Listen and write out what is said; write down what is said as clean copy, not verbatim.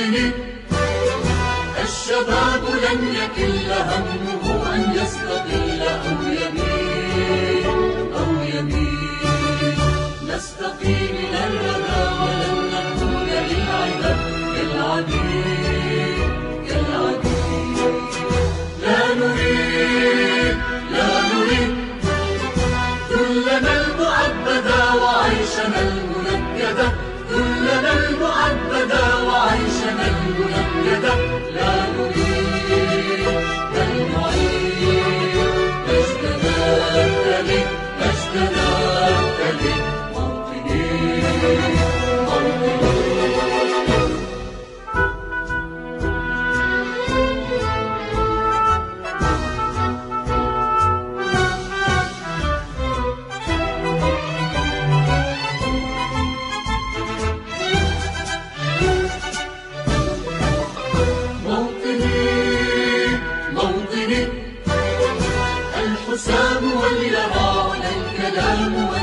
موطني، الشباب لن يكل همه أن يستقل أو يميل أو يميل. نستقي من الردى ولن نكون للعباد كالعبيد كالعبيد. لا نريد ذلنا المعبدا وعيشنا المنكدا، ذلنا المعبدا وعيشنا المنكدا. لا نريد بل نعيد مجدنا التلي، مجدنا التلي. موطني موطني. الحسام واليرى الكلام